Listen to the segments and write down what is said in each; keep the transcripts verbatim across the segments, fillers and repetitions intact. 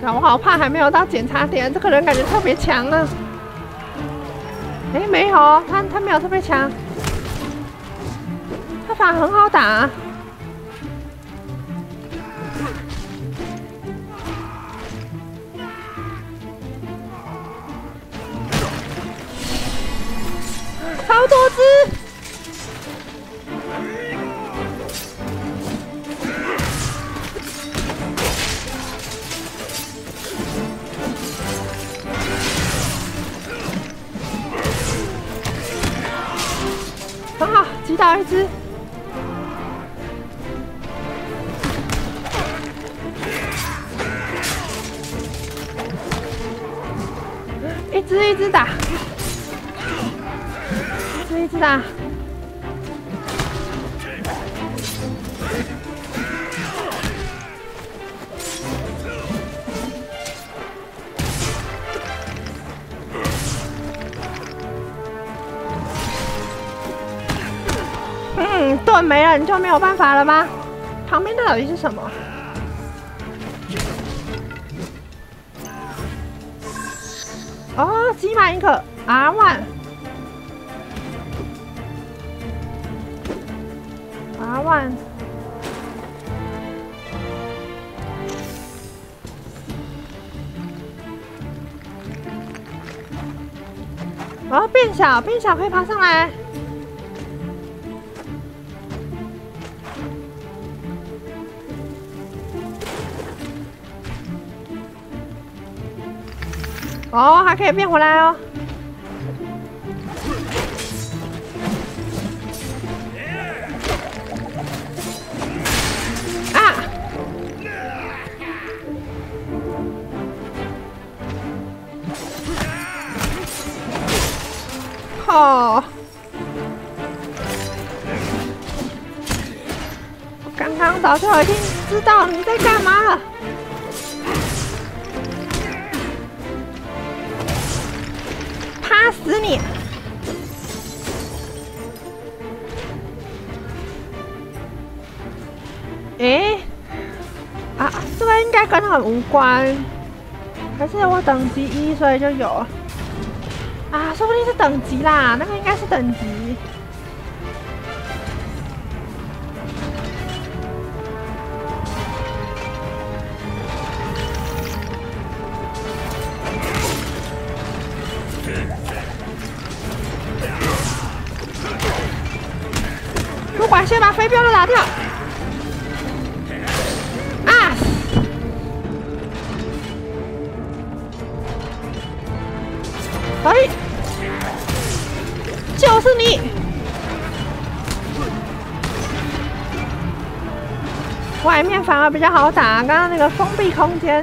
啊，我好怕还没有到检查点，这个人感觉特别强啊。哎，没有，他他没有特别强，他反而很好打啊。超多只！很好，击倒一只。一只一只打。一直打，嗯，盾没了，你就没有办法了吗？旁边的到底是什么？哦，积满一个 R 一。R 一，哦，变小，变小可以爬上来。哦，还可以变回来哦。哦，我刚刚早就已经知道你在干嘛了。趴死你！诶，啊，这个应该跟很无关，还是我等级一所以就有。啊，说不定是等级啦，那个应该是等级。不管，先把飞镖都打掉。啊！哎！就是你！外面反而比较好打，刚刚那个封闭空间。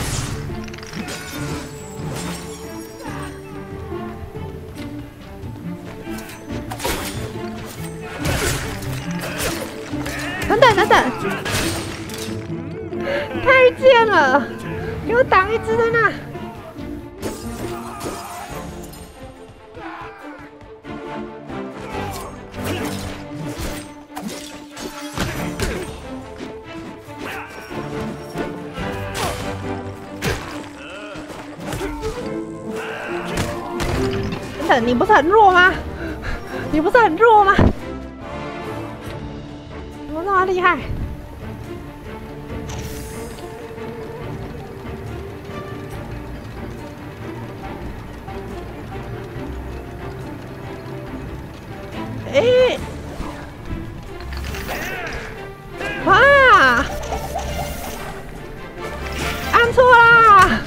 等等等等，太贱了！给我挡一只在那。你不是很弱吗？你不是很弱吗？怎么那么厉害？哎！啊！按错啦！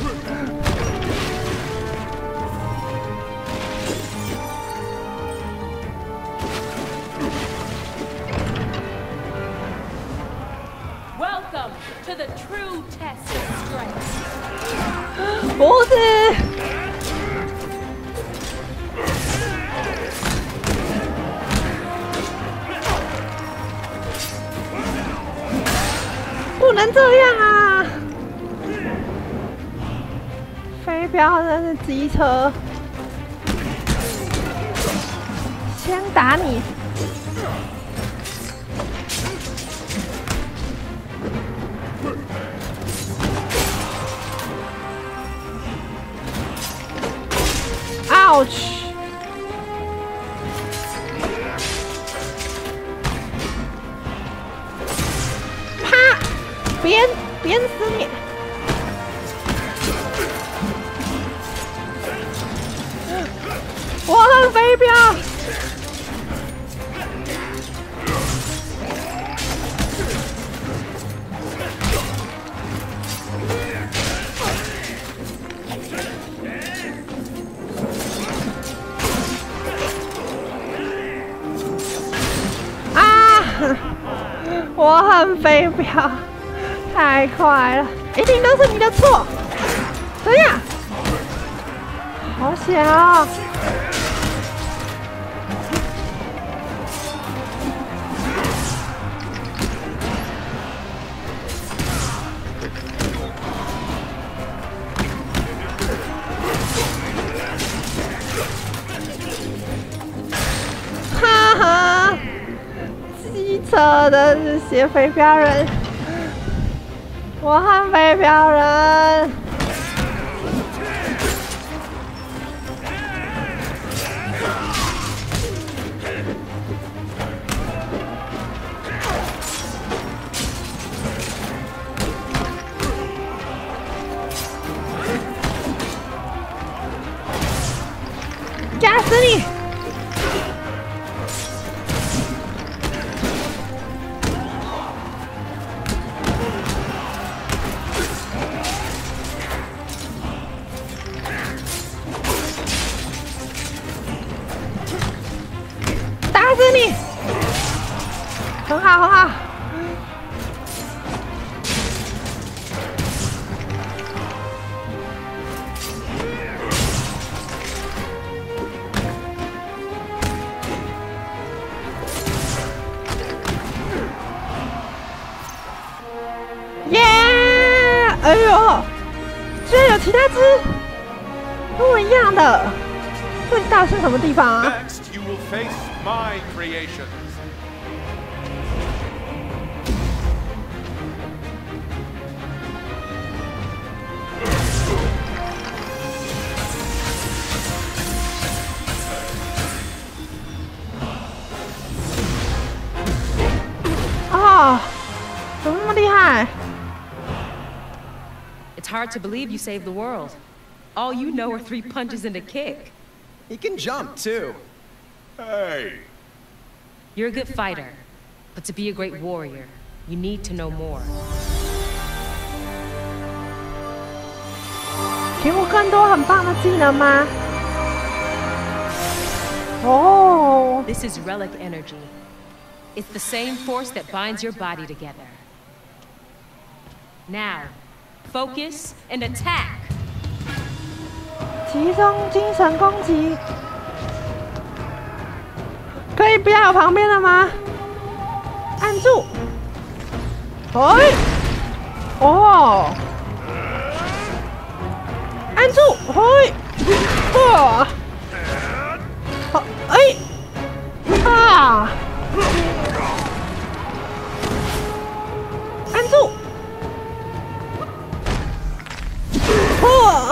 To the true test of strength. 不是，不能这样啊！飞镖真是机车，先打你。 ouch！ 啪！鞭鞭死你！我很飞镖。 我很飞镖，太快了，一定都是你的错。怎样？好险啊！哈哈。 车的这些飞镖人，我和飞镖人，夹死你！ 打死你！很好，很好。耶！哎呦，居然有其他只跟我一样的，这里到底是什么地方啊？ My creations. 啊，怎么那么厉害？ It's hard to believe you saved the world. All you know are three punches and a kick. He can jump too. Hey. You're a good fighter, but to be a great warrior, you need to know more. 给我更多很棒的技能吗？哦。 This is relic energy. It's the same force that binds your body together. Now, focus and attack. 集中精神攻击。 可以不要有旁边的吗？按住。哎，哦，按住，哎，哇，好，哎，啊，按住，哇，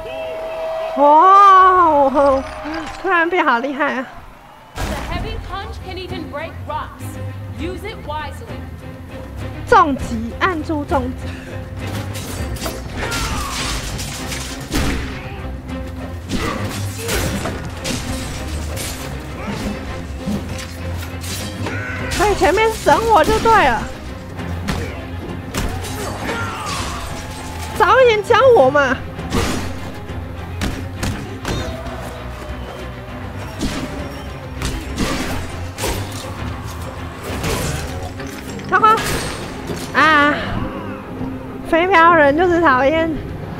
哇，突然变好厉害啊！ Can even break rocks. Use it wisely. 重击，按住重击。所以前面省我就对了，早一点教我嘛。 糟糕！啊，飞镖人就是讨厌。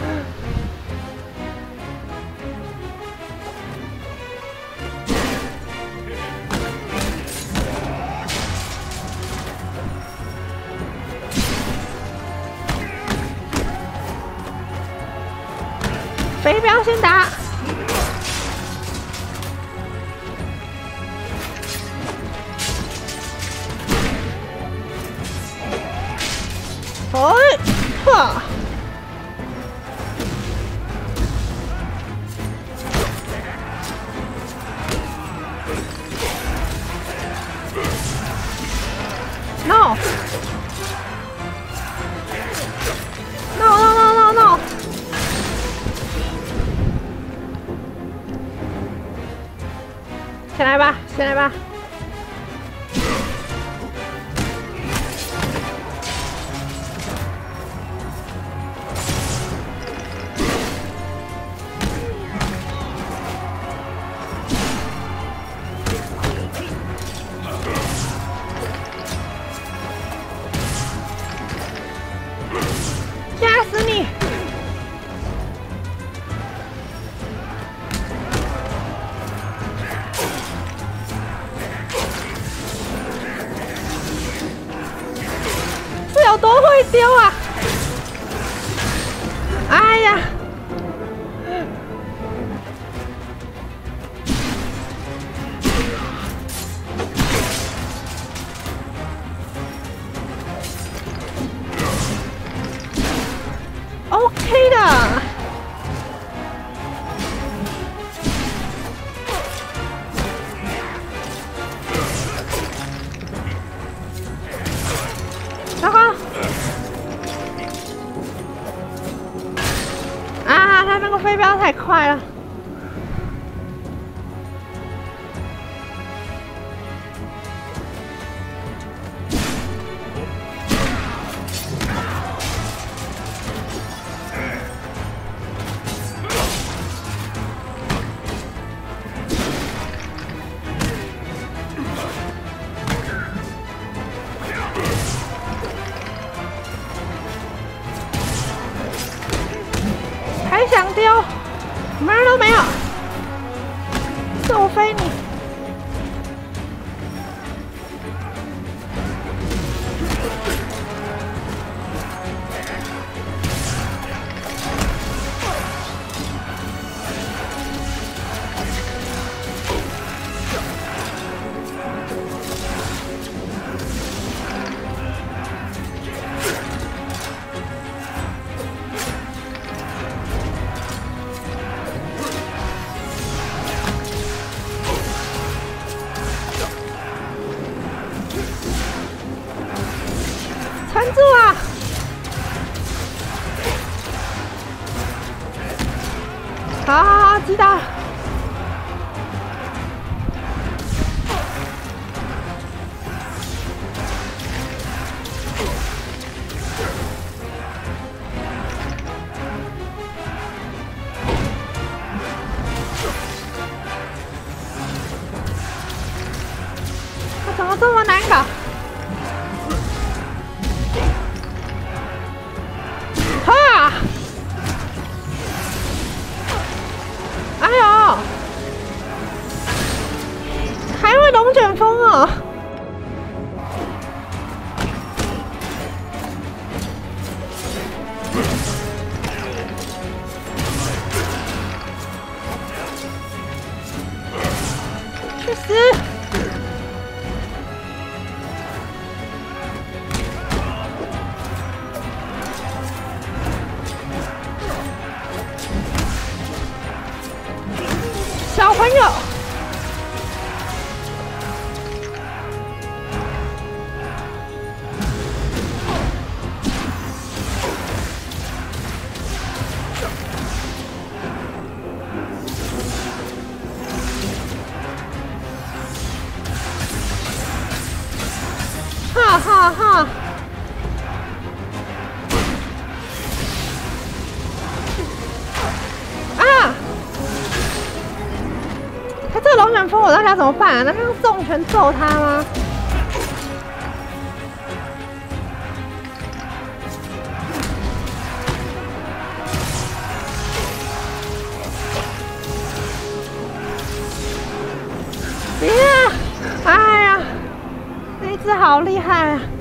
飞镖先打。 哎，哈！ 先来吧，先来吧。吓死你！ 有多会丢啊！哎呀！OK 的。糟糕！ 啊，他那个飞镖太快了！还想丢，门儿都没有，揍飞你！撑住啊！好好好，击倒！他怎么这么难搞？ 哈！哎呦，还会龙卷风哦！去死！ 小朋友，哈哈哈！啊！ 他这个龙卷风，我到底要怎么办啊？那用重拳揍他吗？别啊！哎呀，那一只好厉害啊！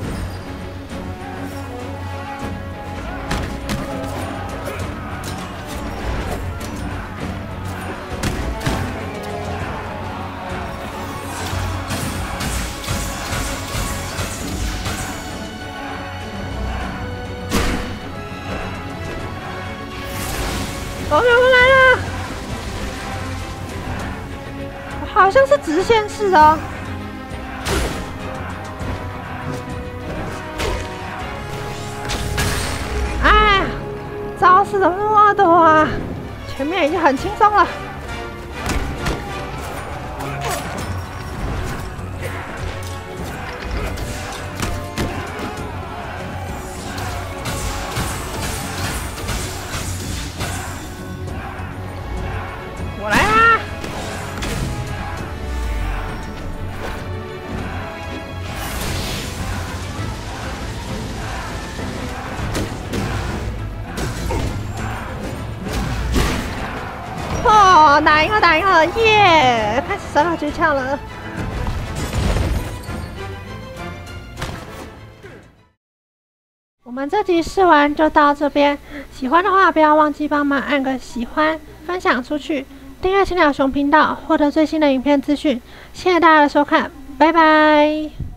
龙卷风来了！好像是直线式的哦。哎，招式怎么那么多啊？前面已经很轻松了。 了，打赢了，打赢了，耶！开始找到诀窍了。我们这集试玩就到这边，喜欢的话不要忘记帮忙按个喜欢，分享出去，订阅青鸟熊频道，获得最新的影片资讯。谢谢大家的收看，拜拜。